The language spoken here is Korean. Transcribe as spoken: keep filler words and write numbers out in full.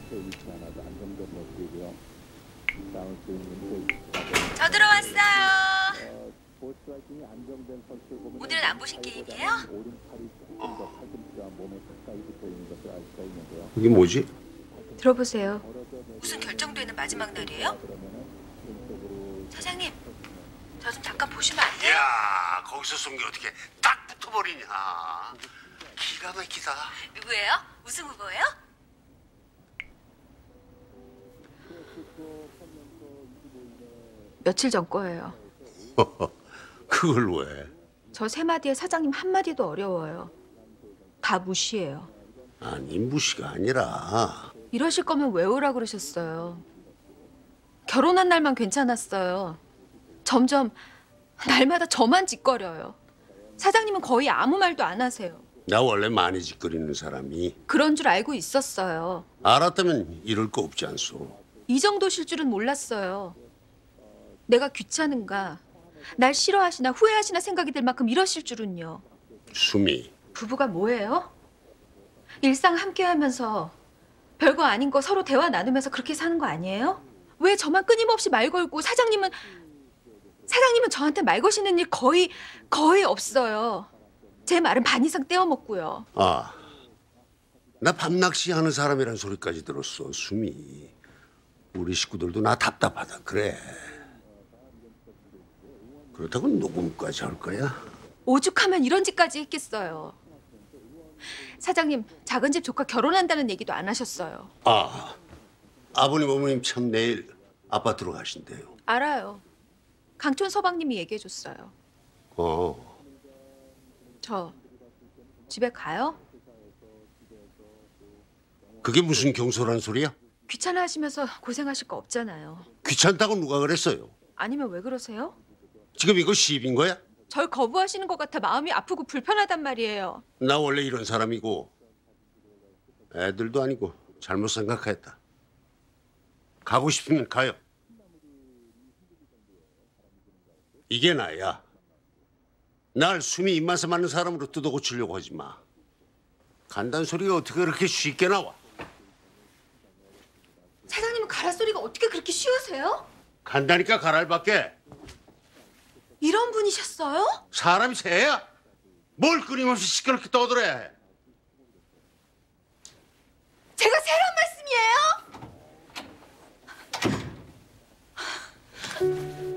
저 들어왔어요. 오늘은 안 보신 게임이에요? 어. 이게 뭐지? 들어보세요. 우승 결정되는 마지막 날이에요? 사장님, 저 좀 잠깐 보시면 안 돼요? 야, 거기서 숨기 어떻게 딱 붙어버리냐. 기가 막히다. 누구예요? 우승 후보예요? 며칠 전 거예요. 그걸 왜? 저 세 마디에 사장님 한 마디도 어려워요. 다 무시해요. 아니, 무시가 아니라. 이러실 거면 왜 오라 그러셨어요. 결혼한 날만 괜찮았어요. 점점 날마다 저만 짓거려요. 사장님은 거의 아무 말도 안 하세요. 나 원래 많이 짓거리는 사람이. 그런 줄 알고 있었어요. 알았다면 이럴 거 없지 않소. 이 정도실 줄은 몰랐어요. 내가 귀찮은가, 날 싫어하시나 후회하시나 생각이 들 만큼 이러실 줄은요. 수미. 부부가 뭐예요? 일상 함께 하면서 별거 아닌 거 서로 대화 나누면서 그렇게 사는 거 아니에요? 왜 저만 끊임없이 말 걸고 사장님은 사장님은 저한테 말 거시는 일 거의 거의 없어요. 제 말은 반 이상 떼어 먹고요. 아, 나 밤낚시 하는 사람이란 소리까지 들었어, 수미. 우리 식구들도 나 답답하다 그래. 그렇다고 녹음까지 할 거야? 오죽하면 이런 짓까지 했겠어요. 사장님, 작은 집 조카 결혼한다는 얘기도 안 하셨어요. 아, 아버님 어머님 참 내일 아파트로 가신대요. 알아요. 강촌 서방님이 얘기해줬어요. 어. 저 집에 가요? 그게 무슨 경솔한 소리야? 귀찮아하시면서 고생하실 거 없잖아요. 귀찮다고 누가 그랬어요? 아니면 왜 그러세요? 지금 이거 시비인 거야? 절 거부하시는 것 같아 마음이 아프고 불편하단 말이에요. 나 원래 이런 사람이고 애들도 아니고 잘못 생각했다. 가고 싶으면 가요. 이게 나야. 날 숨이 입맛에 맞는 사람으로 뜯어 고치려고 하지 마. 간단 소리가 어떻게 그렇게 쉽게 나와? 사장님은 가라 소리가 어떻게 그렇게 쉬우세요? 간다니까 가랄밖에. 이런 분이셨어요? 사람이 새야? 뭘 끊임없이 시끄럽게 떠들어. 제가 새란 말씀이에요?